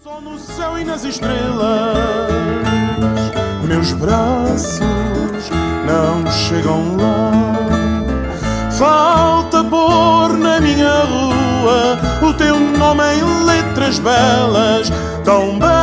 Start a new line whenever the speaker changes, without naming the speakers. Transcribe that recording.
Só no céu e nas estrelas, meus braços não chegam lá. Falta pôr na minha rua o teu nome em letras belas, tão belas